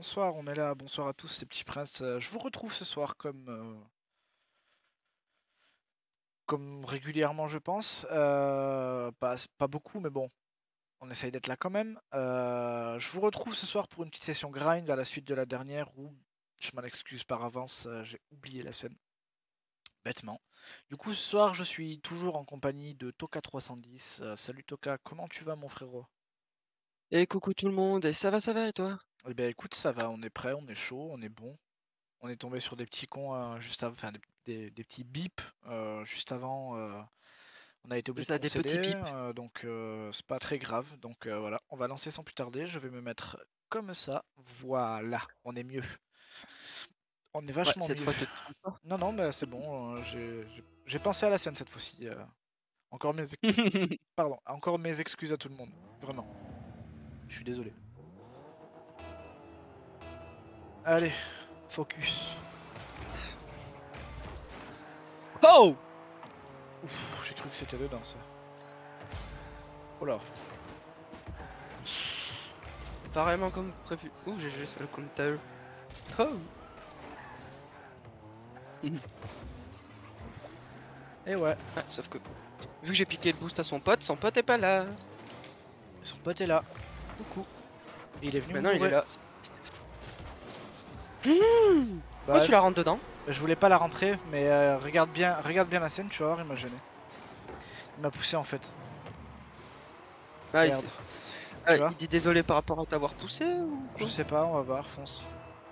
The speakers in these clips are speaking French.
bonsoir, on est là. Bonsoir à tous ces petits princes. Je vous retrouve ce soir comme régulièrement, je pense. Pas beaucoup, mais bon, on essaye d'être là quand même. Je vous retrouve ce soir pour une petite session grind à la suite de la dernière où, je m'en excuse par avance, j'ai oublié la scène, bêtement. Du coup, ce soir, je suis toujours en compagnie de Toka310. Salut Toka, comment tu vas mon frérot? Et coucou tout le monde, et ça va et toi? Eh bien écoute, ça va, on est prêt, on est chaud, on est bon. On est tombé sur des petits cons juste avant, enfin des petits bips juste avant. On a été C'est obligé de ça, des petits concéder, bips. donc c'est pas très grave. Donc voilà, on va lancer sans plus tarder. Je vais me mettre comme ça. Voilà, on est mieux. On est Ouais, vachement cette mieux. fois te trompe pas. Non, non, mais c'est bon. J'ai pensé à la scène cette fois-ci. Encore mes, pardon, encore mes excuses à tout le monde. Vraiment, je suis désolé. Allez, focus. Oh! Ouf, j'ai cru que c'était dedans ça. Oh là. Pareillement comme prévu. Ouh, GG, ça le compteur. Oh! Et ouais, Ah, sauf que, vu que j'ai piqué le boost à son pote est pas là. son pote est là. Coucou. Et il est venu me Maintenant il est bourrer. là. Pourquoi Bah, tu la rentres dedans? je voulais pas la rentrer, mais regarde bien la scène, tu vas voir, il m'a gêné. Il m'a poussé en fait. Ah, Merde. ah, Tu vois? il dit désolé par rapport à t'avoir poussé ou Je quoi? sais pas, on va voir, fonce.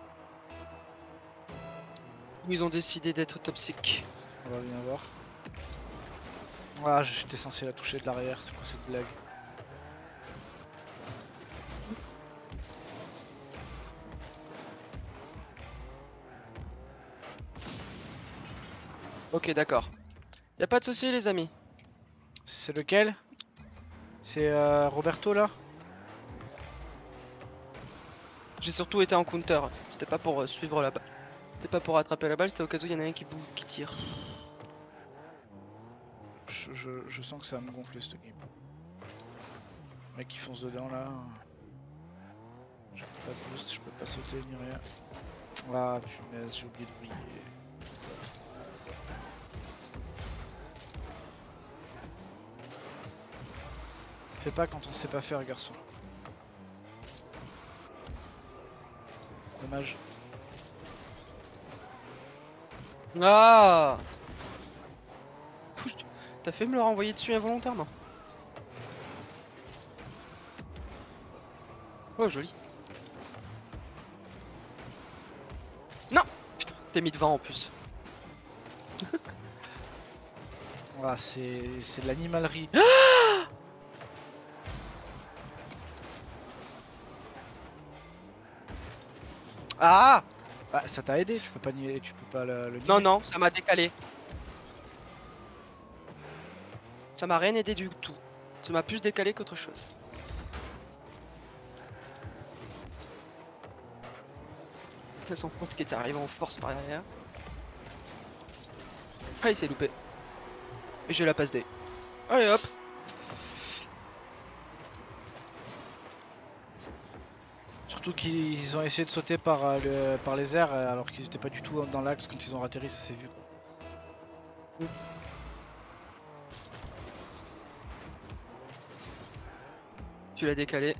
Ou ils ont décidé d'être toxiques. On va bien voir. Ah, j'étais censé la toucher de l'arrière, c'est quoi cette blague? Ok, d'accord. Y a pas de souci les amis. C'est lequel? C'est Roberto là? J'ai surtout été en counter. C'était pas pour suivre la balle. C'était pas pour attraper la balle, c'était au cas où il y en a un qui tire. Je sens que ça va me gonfler cette game. Le mec qui fonce dedans là. J'ai pas de boost, je peux pas sauter ni rien. Ah punaise, j'ai oublié de vriller. Fais pas quand on sait pas faire, garçon. Dommage. Ah! T'as fait me le renvoyer dessus involontairement. Oh, joli. Non! Putain, t'es mis devant en plus. Ah, c'est de l'animalerie. Ah! Bah, ça t'a aidé, tu peux pas nier, tu peux pas le Non, nier. non, ça m'a décalé. Ça m'a rien aidé du tout. Ça m'a plus décalé qu'autre chose. C'est son pote qui est arrivé en force par derrière. Ah, il s'est loupé. Et j'ai la passe D. Allez hop! Surtout qu'ils ont essayé de sauter par les airs alors qu'ils étaient pas du tout dans l'axe quand ils ont atterri, ça s'est vu quoi. Tu l'as décalé.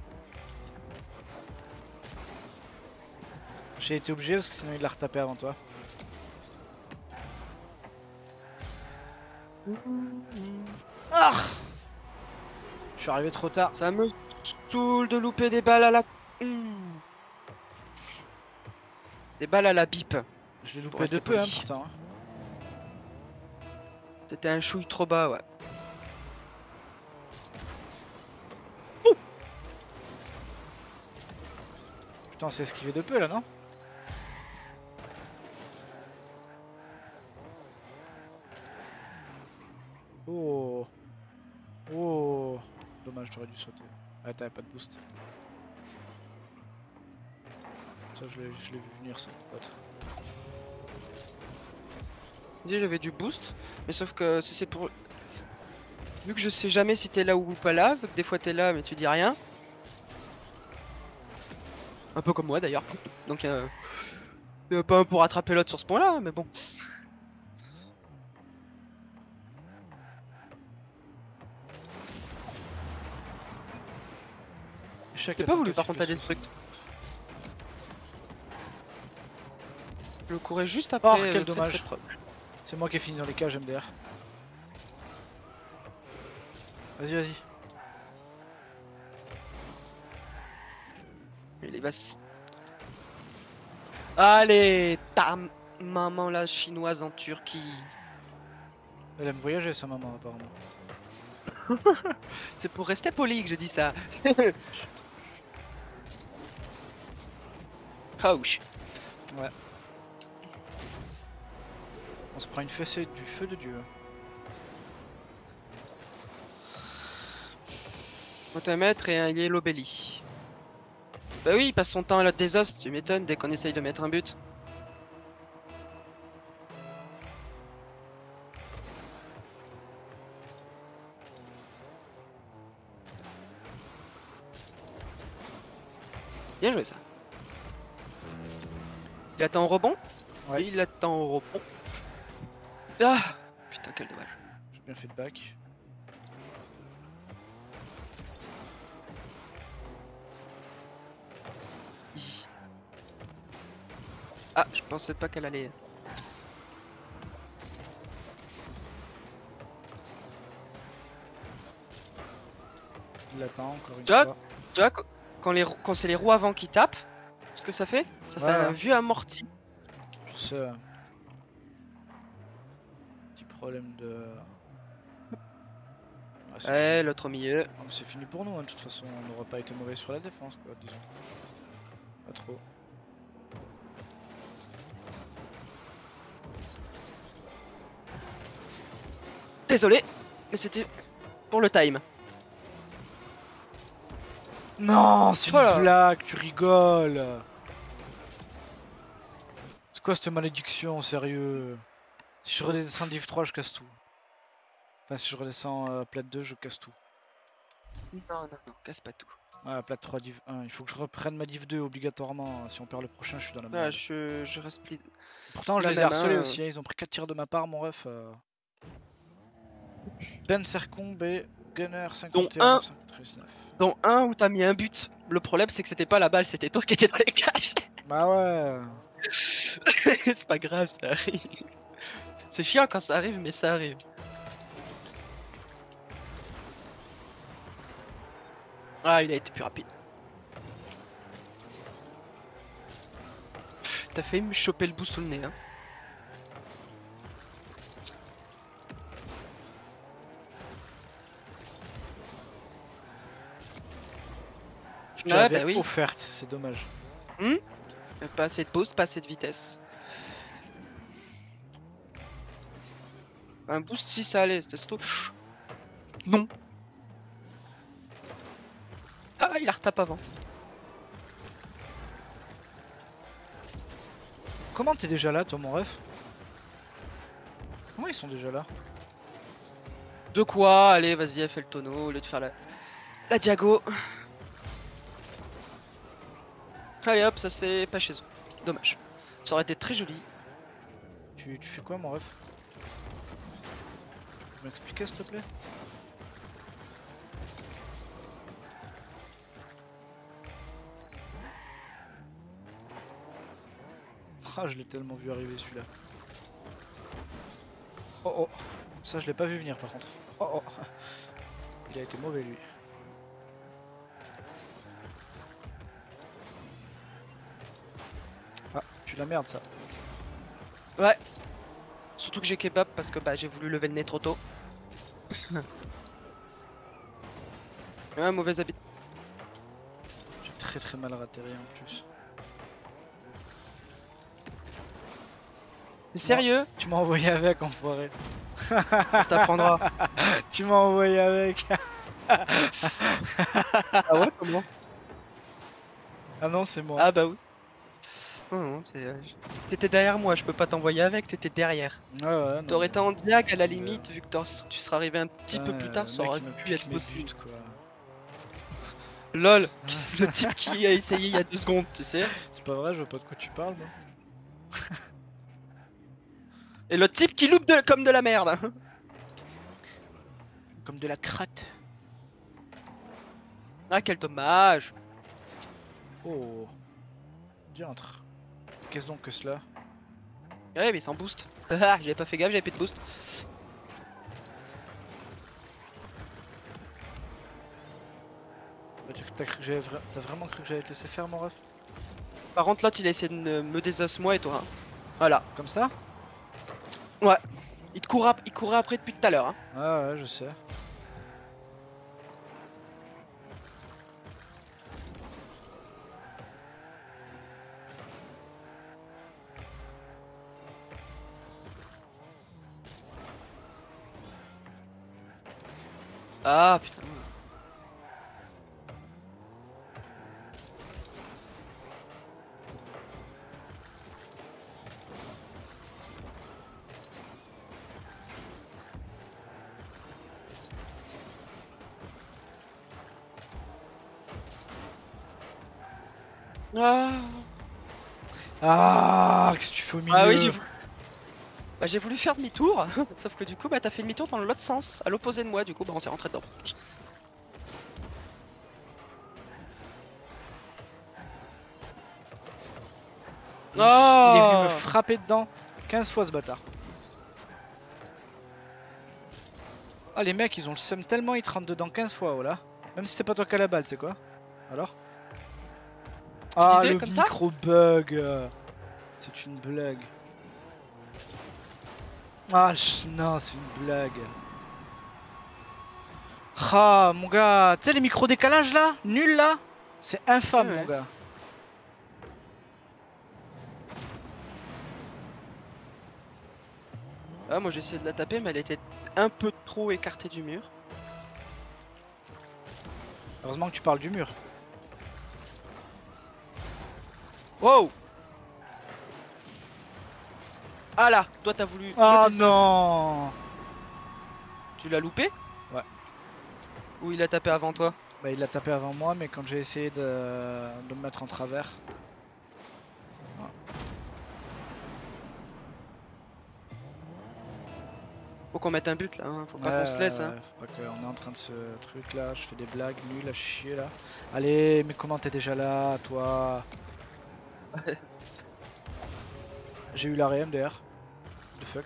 J'ai été obligé parce que sinon il l'a retapé avant toi. Ah, je suis arrivé trop tard. Ça me saoule de louper des balles à la... Des balles à la bip. Je l'ai Pour loupé de rester peu hein, poli. pourtant. Hein. C'était un chouille trop bas, ouais. Putain, on s'est esquivé de peu là, non? Oh. Oh. Dommage, t'aurais dû sauter. Ah, t'avais pas de boost. Ça, je l'ai vu venir, ça, mon pote. J'avais du boost, mais sauf que si c'est pour... Vu que je sais jamais si t'es là ou pas là, vu que des fois t'es là mais tu dis rien. Un peu comme moi d'ailleurs. Donc pas un pour rattraper l'autre sur ce point-là, mais bon. J'ai pas voulu par contre la destruct. Je courais juste après. Oh, quel dommage. Très c'est moi qui ai fini dans les cages MDR. Vas-y, vas-y. Il va. Allez, ta maman la chinoise en Turquie. Elle aime voyager sa maman apparemment. C'est pour rester poli que je dis ça. Ouch. Ouais. On se prend une fessée du feu de Dieu. Un mètre et un yellow belly. Bah oui, il passe son temps à l'autre des os, tu m'étonnes dès qu'on essaye de mettre un but. Bien joué ça. Il attend au rebond. Ouais. Il attend au rebond. Ah putain, quel dommage. J'ai bien fait de back. Ah, je pensais pas qu'elle allait. Il l'attend encore une Tu fois. vois, quand c'est les roues avant qui tapent, ce que ça fait fait un vieux amorti. Sur ce petit problème de... Ouais, l'autre au milieu. C'est fini pour nous, hein. De toute façon on n'aura pas été mauvais sur la défense quoi, disons. Pas trop. Désolé, mais c'était pour le time. Non, c'est Voilà. une blague, tu rigoles. C'est quoi cette malédiction, sérieux? Si je redescends div 3, je casse tout. Enfin, si je redescends plate 2, je casse tout. Non, casse pas tout. Ouais, plate 3, div 1. Il faut que je reprenne ma div 2 obligatoirement. Si on perd le prochain, je suis dans la merde. Ah, je reste split. Pourtant, je les ai harcelés aussi. Hein. Ils ont pris 4 tirs de ma part, mon ref. Ben Sercon, B, Gunner 51, 539. Dont un où t'as mis un but. Le problème, c'est que c'était pas la balle, c'était toi qui étais dans les cages. Bah ouais. C'est pas grave, ça arrive. C'est chiant quand ça arrive, mais ça arrive. Ah, il a été plus rapide. T'as failli me choper le bout sous le nez, hein. Je te l'avais offerte, c'est dommage. Pas assez de boost, pas assez de vitesse. Un boost si ça allait, c'était surtout... Non. Ah, il la retape avant. Comment t'es déjà là, toi, mon ref? Comment ils sont déjà là? De quoi? Allez, vas-y, fais le tonneau au lieu de faire la diago. Allez hop, ça c'est pas chez eux. Dommage. Ça aurait été très joli. Tu fais quoi, mon ref? Tu peux m'expliquer, s'il te plaît? Ah, je l'ai tellement vu arriver celui-là. Oh oh, ça je l'ai pas vu venir par contre. Oh oh, il a été mauvais lui. Ah, tu la merde ça. Ouais. Surtout que j'ai kebab parce que bah j'ai voulu lever le nez trop tôt. Ouais, mauvaise habitude. J'ai très mal ratterri en plus. Mais sérieux? Tu m'as envoyé avec, enfoiré. Ça t'apprendra. Tu m'as envoyé avec. Ah ouais, comment? Ah non, c'est moi. Ah bah oui. Non, t'étais derrière moi, je peux pas t'envoyer avec, t'étais derrière. Ouais, T'aurais été en diag à la limite, vu que tu serais arrivé un petit peu plus tard, ça aurait mec, pu être possible. Buts, quoi. LOL, le type qui a essayé il y a 2 secondes, tu sais. C'est pas vrai, je vois pas de quoi tu parles, moi. Et le type qui loupe comme de la merde. Comme de la cratte. Ah, quel dommage. Oh. Diantre. Qu'est-ce donc que cela? Ouais, mais sans boost. Ah, j'avais pas fait gaffe, j'avais plus de boost. Bah, t'as vraiment cru que j'allais te laisser faire, mon ref? Par contre, l'autre il a essayé de me désosse moi et toi. Hein. Voilà. Comme ça? Ouais. Il courait après depuis tout à l'heure. Hein. Ah ouais, je sais. Ah putain. Ah, Ah, qu'est-ce que tu fais au milieu? ah oui, j'ai voulu faire demi-tour, sauf que du coup, bah t'as fait demi-tour dans l'autre sens, à l'opposé de moi, du coup, bah on s'est rentré dedans. Il est venu me Oh, frapper dedans 15 fois, ce bâtard. Ah, les mecs, ils ont le seum tellement, ils te rentrent dedans 15 fois, voilà. Même si c'est pas toi qui as la balle, c'est quoi? Alors? tu Ah, disais le comme ça? micro-bug. C'est une blague. Ah, non, c'est une blague. Ah, mon gars, tu sais les micro-décalages là? Nul là? C'est Ouais, infâme, mon ouais. gars. Ah, moi j'ai essayé de la taper, mais elle était un peu trop écartée du mur. Heureusement que tu parles du mur. Wow! Ah là, toi t'as voulu me Ah désosse. non! Tu l'as loupé? Ouais. Ou il a tapé avant toi? Bah, il l'a tapé avant moi, mais quand j'ai essayé de me mettre en travers. Voilà. Faut qu'on mette un but là, hein. Faut Ouais, pas qu'on se laisse. Hein. faut pas qu'on est en train de ce truc là. Je fais des blagues nulles à chier là. Allez, mais comment t'es déjà là, toi? J'ai eu la RM d'ailleurs. The fuck.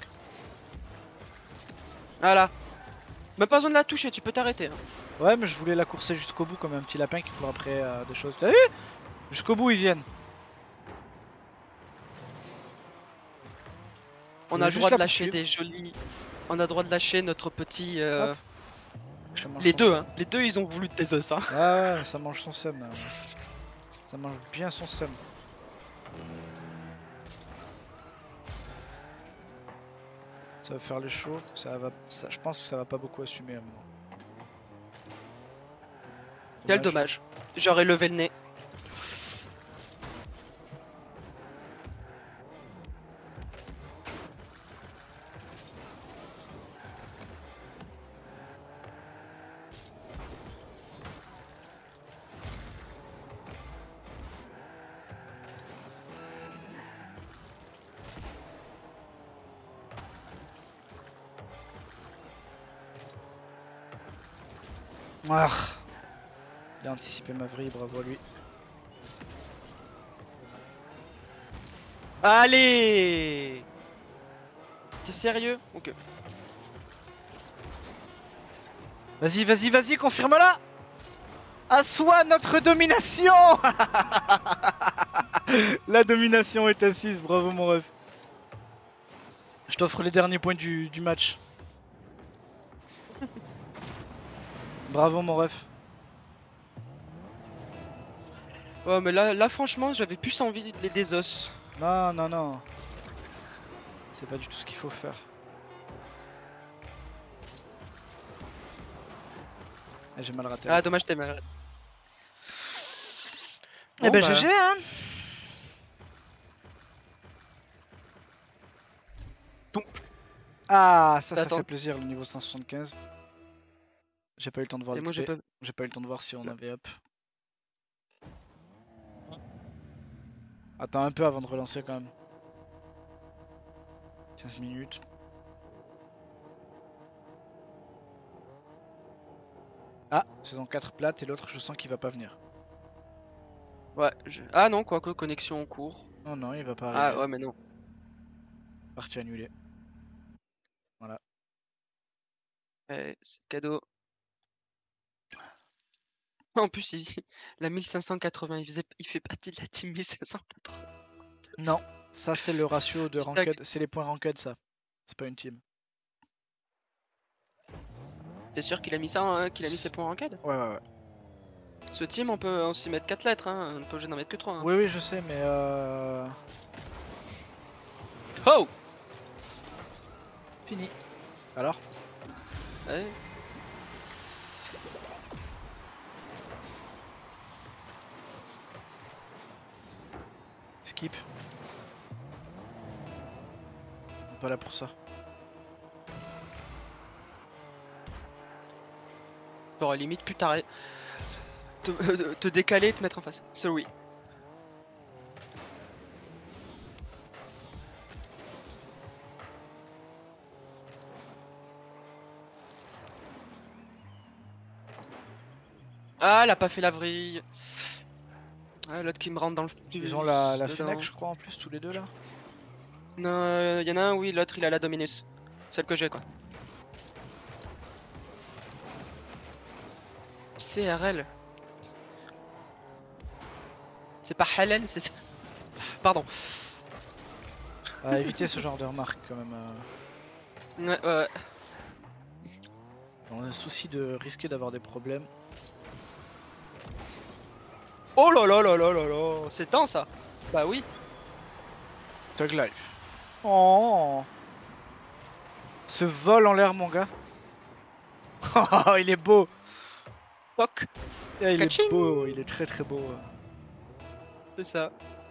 Voilà. Même pas besoin de la toucher, tu peux t'arrêter. Hein. Ouais, mais je voulais la courser jusqu'au bout comme un petit lapin qui court après des choses. T'as vu? Jusqu'au bout ils viennent. Je On a voulais le juste droit de la lâcher poursuivre. des jolis. On a le droit de lâcher notre petit. Hop. Ça mange Les son deux, seum. hein. Les deux, ils ont voulu te désosse. Hein. Ouais, ouais, mais ça mange son seum. Ça mange bien son seum. Ça va faire les shows. Je pense que ça va pas beaucoup assumer à un moment. Quel dommage. J'aurais levé le nez. Ah. Il a anticipé ma vrille, bravo à lui. Allez! T'es sérieux? Ok. Vas-y, vas-y, vas-y, confirme-la! Assois notre domination! La domination est assise, bravo mon ref. Je t'offre les derniers points du match. Bravo mon ref. Ouais, mais là franchement, j'avais plus envie de les désosse. Non, non, non. C'est pas du tout ce qu'il faut faire. Ah, j'ai mal raté. Ah, dommage, t'es mal. Eh Bon, ben bah. GG hein. Donc, Ah, ça attends. fait plaisir le niveau 175. J'ai pas eu le temps de voir Et moi, j'ai l'XP. pas. J'ai pas eu le temps de voir si on avait up. Attends un peu avant de relancer quand même. 15 minutes. Ah, saison 4 plate et l'autre je sens qu'il va pas venir. Ouais, ah non, quoique, connexion en cours. Non, non, il va pas Ah arriver. ouais, mais non. Partie annulée. Voilà. C'est cadeau. En plus, la 1580, il fait partie de la team 1580. Non, ça c'est le ratio de Putain, ranked, c'est les points ranked ça. C'est pas une team. t'es sûr qu'il a mis ça, hein, qu'il a mis ses points en CAD? Ouais, ouais, ouais. Ce team, on peut aussi mettre 4 lettres, hein. On n'est pas obligé d'en mettre que 3. Hein. Oui, oui, je sais, mais Oh! fini. Alors? Ouais. Skip. On est pas là pour ça. T'aurais limite pu t'arrêter. Te décaler et te mettre en face. Sorry. Ah, elle a pas fait la vrille. Ah, l'autre qui me rentre dans le. Ils ont la dedans. Fennec, je crois, en plus, tous les deux là. Non, y en a un, oui, l'autre il a la Dominus. Celle que j'ai, quoi. CRL. C'est pas halal, c'est ça. Pardon. À éviter ce genre de remarques quand même. Ouais, ouais. Dans le souci de risquer d'avoir des problèmes. Oh là là là là là là. C'est temps ça. Bah oui. Tug Life. Oh, ce vol en l'air, mon gars. Oh, il est beau. Toc. Ah, il Kaching. est beau, il est très très beau. C'est ça.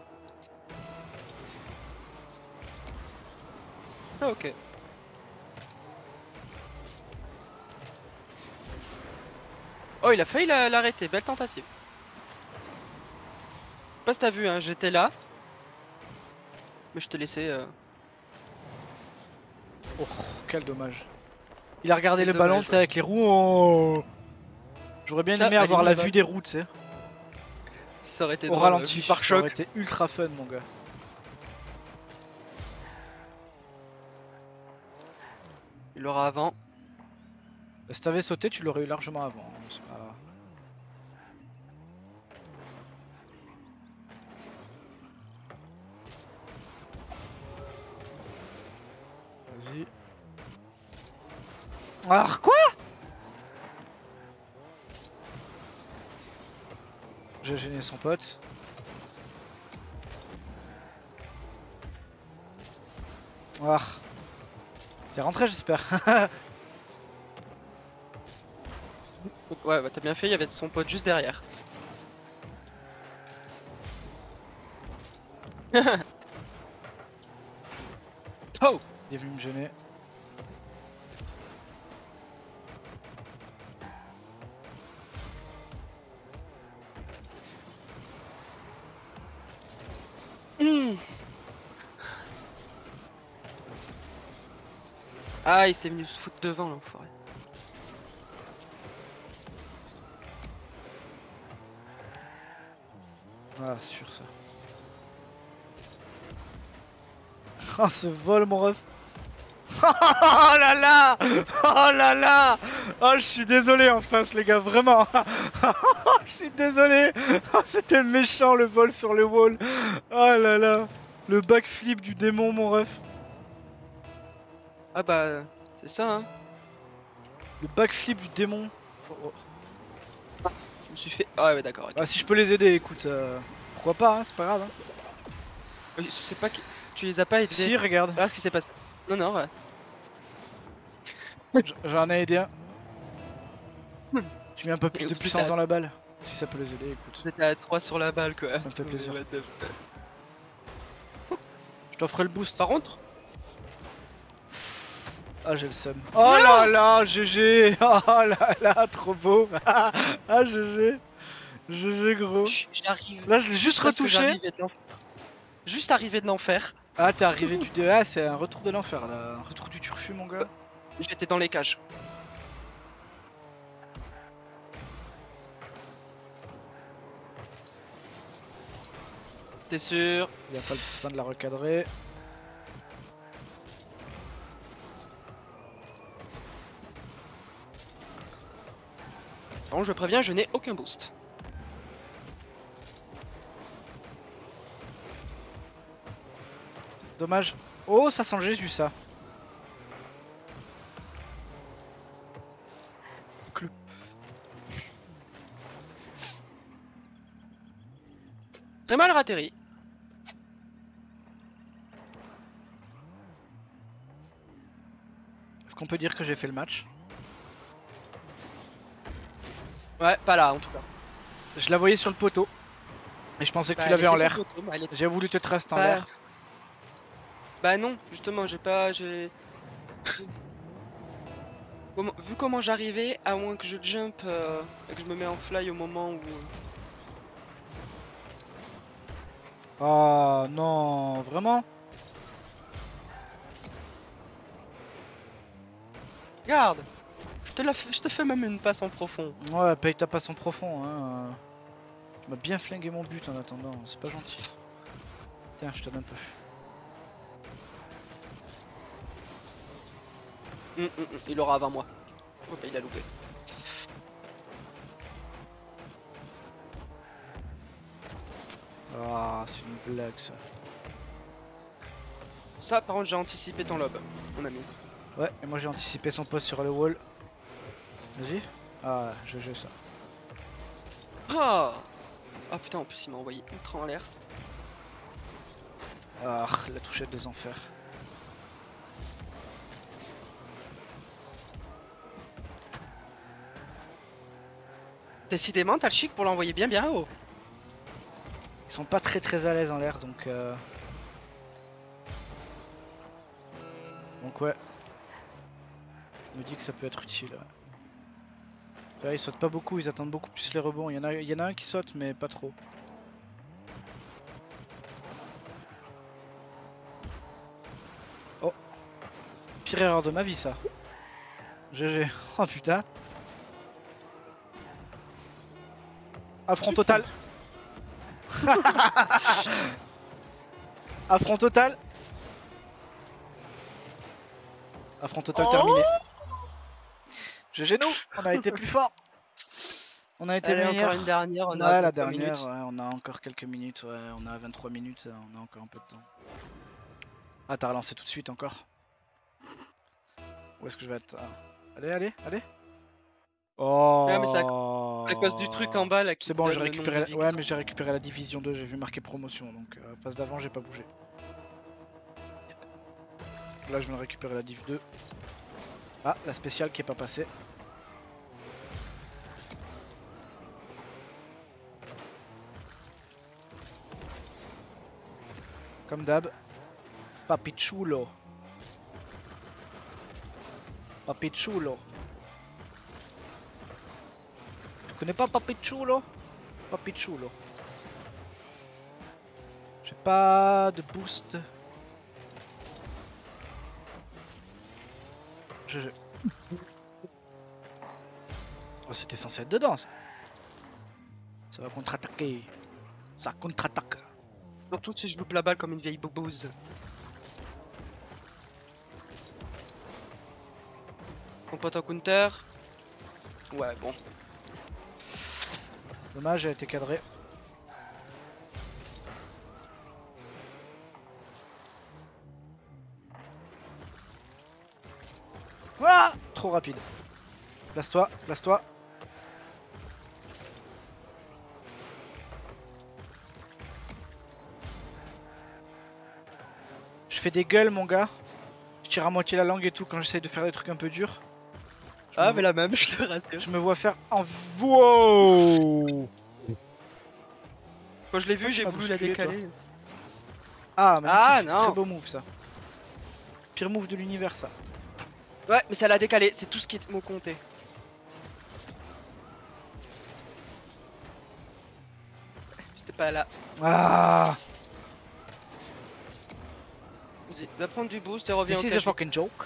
Ah, ok. Oh, il a failli l'arrêter. Belle tentative. Je sais pas si t'as vu, hein, j'étais là. Mais je te laissais. Oh, quel dommage. Il a regardé Quel le ballon, dommage, tu sais, avec les roues. Oh. J'aurais bien Ça, aimé avoir aligne la la vue des roues, tu sais. Ça aurait été Au drôle, ralenti, vu par ça aurait choc. été ultra fun, mon gars. Il l'aura avant. Si t'avais sauté, tu l'aurais eu largement avant. Hein, c'est pas... Vas-y. Alors quoi? J'ai gêné son pote. Ah. T'es rentré, j'espère. Ouais, bah t'as bien fait, il y avait son pote juste derrière. Oh! Il est venu me gêner. Ah, il s'est venu se foutre devant, l'enfoiré. Ah, sûr ça. Oh, ce vol, mon ref. Oh là là! Oh là là! Oh, je suis désolé en face, les gars, vraiment. Je suis désolé. Oh, c'était méchant le vol sur le wall. Oh là là. Le backflip du démon, mon ref. Ah bah, c'est ça, hein. Le backflip du démon. Oh, oh. Je me suis fait... Ah ouais, d'accord, ok. Ah, si je peux les aider, écoute. Pourquoi pas, hein, c'est pas grave. Hein. Je sais pas qui... Tu les as pas aidés. Si, regarde. Regarde ce qui s'est passé. Non, non, ouais. J'en ai aidé un. J'ai mis un peu plus Et de vous puissance êtes à- dans la balle. Si ça peut les aider, écoute. Vous étiez à 3 sur la balle, quoi. Ça me fait plaisir. What the fuck. Je t'offre le boost. Par contre... Ah, j'ai le seum. Oh là là, GG. Oh là là, trop beau. Ah, GG. GG, gros. J'arrive. Là, je l'ai juste Parce que retouché. j'arrive et non. Juste arrivé de l'enfer. Ah, t'es arrivé du 2A, c'est un retour de l'enfer là. Un retour du turfu, mon gars. J'étais dans les cages. T'es sûr? Il a pas le temps de la recadrer. Bon, je préviens, je n'ai aucun boost. Dommage. Oh, ça sent le Jésus, ça. Clou. Très mal ratterri. Est-ce qu'on peut dire que j'ai fait le match? Ouais, pas là en tout cas. Je la voyais sur le poteau. Et je pensais que Bah, tu elle l'avais en était sur l'air. le poteau, mais elle était J'ai voulu te trust en pas- l'air. Bah non, justement, j'ai pas... Vu comment j'arrivais, à moins que je jump et que je me mets en fly au moment où... Oh non, vraiment? Regarde, je te fais même une passe en profond. Ouais, paye ta passe en profond, hein. Tu m'as bien flingué mon but en attendant, c'est pas gentil. Tiens, je te donne un peu. Il aura avant moi. Oh bah il a loupé. Ah, c'est une blague ça. Ça par contre j'ai anticipé ton lob, mon ami. Ouais, et moi j'ai anticipé son poste sur le wall. Vas-y. Ah, GG ça. Ah ah putain, en plus il m'a envoyé ultra en l'air. Ah, la touchette des enfers. Décidément t'as le chic pour l'envoyer bien haut. Ils sont pas très à l'aise en l'air donc ouais. Je me dis que ça peut être utile. Ouais. Là, ils sautent pas beaucoup, ils attendent beaucoup plus les rebonds. Il y en a un qui saute mais pas trop. Oh. Pire erreur de ma vie ça. GG. Oh putain. Affront total. Affront total. Affront total terminé. GG nous, on a été plus fort. On a été Allez, meilleur. encore une dernière, on Ouais, a la 23 dernière, minutes. ouais, on a encore quelques minutes, ouais, on a 23 minutes, on a encore un peu de temps. Ah, t'as relancé tout de suite encore. Où est-ce que je vais être? Allez. Oh. Ouais, mais c'est à cause du truc en bas là qui C'est bon, donne j'ai le récupéré. nombre de Ouais, mais victoires. j'ai récupéré la division 2, j'ai vu marquer promotion, donc phase d'avant, j'ai pas bougé. Là, je viens de récupérer la div 2. Ah, la spéciale qui est pas passée. Comme d'hab. Papichulo. Papichulo. Tu connais pas Papichulo? Papichulo. J'ai pas de boost. Oh, c'était censé être dedans ça. Ça va contre-attaquer. Ça contre-attaque. Surtout si je loupe la balle comme une vieille boubouze. Mon pote en counter. Ouais, bon. Dommage, elle a été cadrée. Ah, trop rapide. Place-toi, place-toi. Je fais des gueules, mon gars. Je tire à moitié la langue et tout quand j'essaye de faire des trucs un peu durs. Ah, mais la même, je te rassure. Je me vois faire en wow. Quand je l'ai vu, j'ai m'as voulu la bousculé, toi. décaler. Ah, magnifique. non. Très beau move ça. Pire move de l'univers ça. Ouais, mais ça l'a décalé, c'est tout ce qui est mot compté. J'étais pas là. Ah. Vas-y, va prendre du boost et reviens au This is a cage. fucking joke.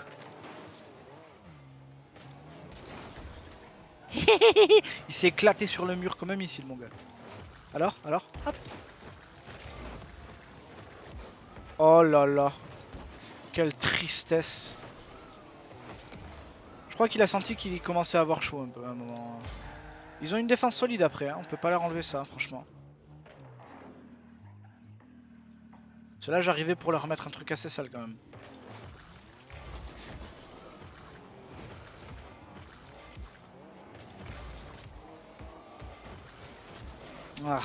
Il s'est éclaté sur le mur comme un missile, mon gars. Alors, hop. Oh là là. Quelle tristesse. Je crois qu'il a senti qu'il commençait à avoir chaud un peu à un moment. Ils ont une défense solide après, hein. On peut pas leur enlever ça, franchement. Cela, j'arrivais pour leur mettre un truc assez sale quand même. Ah.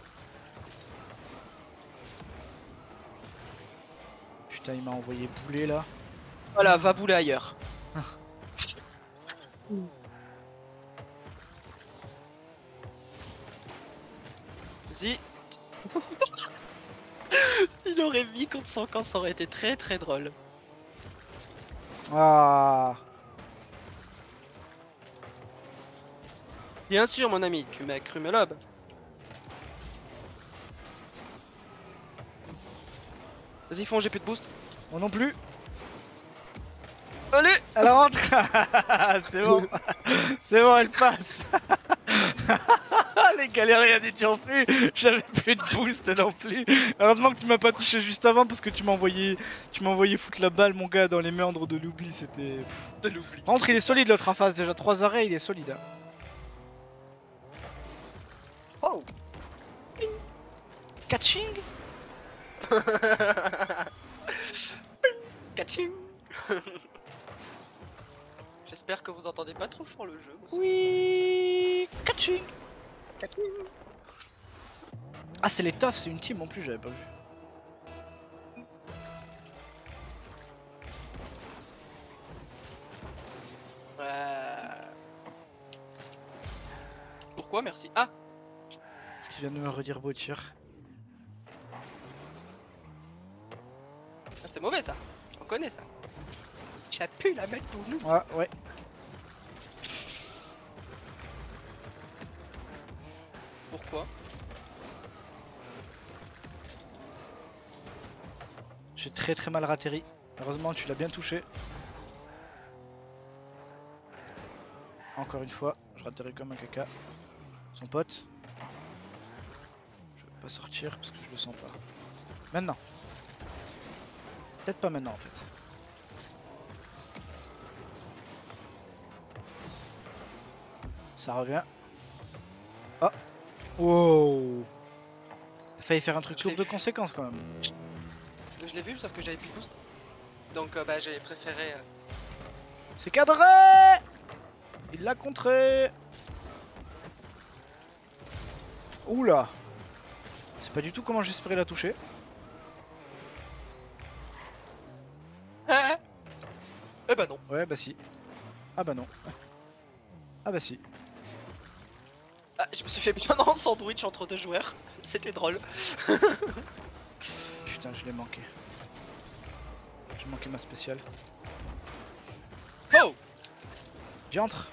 Putain, il m'a envoyé bouler là. Voilà, va bouler ailleurs. Vas-y. Il aurait mis contre son camp, ça aurait été très très drôle. Ah. Bien sûr, mon ami, tu m'as cru me lobe. Vas-y, fonce, j'ai plus de boost. Moi non plus. Allez. Elle rentre. C'est bon. C'est bon, elle passe. Les galériens n'y étions plus. J'avais plus de boost non plus. Heureusement que tu m'as pas touché juste avant parce que tu m'as envoyé foutre la balle, mon gars, dans les méandres de l'oubli. C'était. De l'oubli. Par contre, il est solide l'autre en face. Déjà 3 arrêts, il est solide. Hein. Oh. Catching. Catching. J'espère que vous entendez pas trop fort le jeu. Oui. Catching. Catching. Ah, c'est les Toffs, c'est une team en plus, j'avais pas vu. Pourquoi merci. Ah. Parce qu'il vient de me redire beau tir. Ah, c'est mauvais ça. On connaît ça. J'ai pu la mettre pour nous. Ouais, ouais. Pourquoi? J'ai très très mal ratterri. Heureusement, tu l'as bien touché. Encore une fois, je ratterris comme un caca. Son pote. Je vais pas sortir parce que je le sens pas. Maintenant. Peut-être pas maintenant en fait. Ça revient. Oh. Wow. T'as failli faire un truc lourd de conséquences quand même. Je l'ai vu, sauf que j'avais plus de boost. Donc bah j'ai préféré... C'est cadré. Il l'a contré. Oula. C'est pas du tout comment j'espérais la toucher. Eh bah non. Ouais, bah si. Ah bah non. Ah bah si. Ah, je me suis fait bien en sandwich entre deux joueurs. C'était drôle. Putain, je l'ai manqué. J'ai manqué ma spéciale. Oh. J'entre.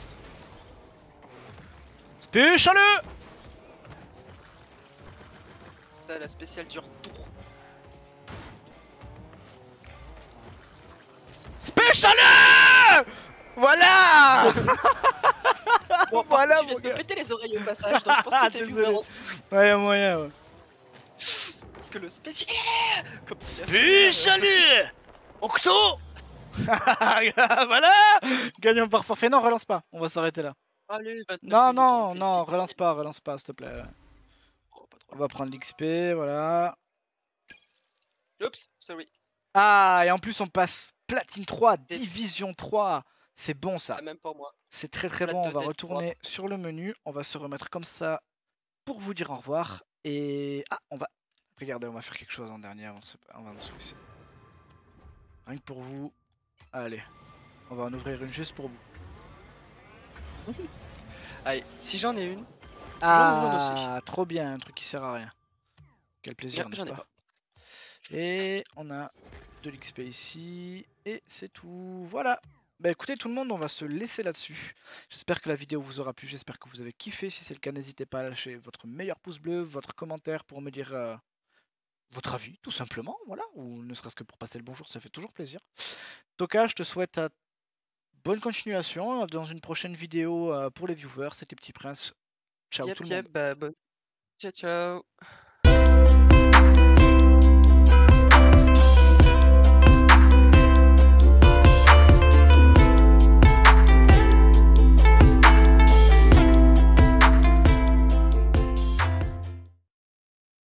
Spécial-le. La spéciale dure tour. Spécial-le. Voilà. Bon, Voilà, tu viens mon de me gars. péter les oreilles au passage, donc je pense que t'es Désolé. viewer. Ouais, y'a moyen, ouais. Parce que le spécial... Comme ça. Spécial-le. Octo. Voilà. Gagnons par forfait. Non, relance pas. On va s'arrêter là. Allez, 29 Non, minutes, non, on fait non, une relance pas, s'il te plaît. Oh, pas trop. On va prendre l'XP, voilà. Oups, sorry. Ah, et en plus on passe Platine 3, Division 3. C'est bon ça. Ah, même pour moi. C'est très très bon. On va retourner sur le menu. On va se remettre comme ça pour vous dire au revoir. Et ah, on va... Regardez, on va faire quelque chose en dernier avant de se laisser. Rien que pour vous. Allez, on va en ouvrir une juste pour vous. Allez, si j'en ai une, Ah, trop bien, un truc qui sert à rien. Quel plaisir, j'en n'est-ce ai pas? pas. Et on a de l'XP ici. Et c'est tout. Voilà. Bah écoutez tout le monde, on va se laisser là-dessus. J'espère que la vidéo vous aura plu. J'espère que vous avez kiffé. Si c'est le cas, n'hésitez pas à lâcher votre meilleur pouce bleu, votre commentaire pour me dire votre avis, tout simplement, voilà, ou ne serait-ce que pour passer le bonjour, ça fait toujours plaisir. Toka, je te souhaite bonne continuation dans une prochaine vidéo pour les viewers. C'était Petit Prince. Ciao tout Yep, le yep, monde. bah, ciao, ciao.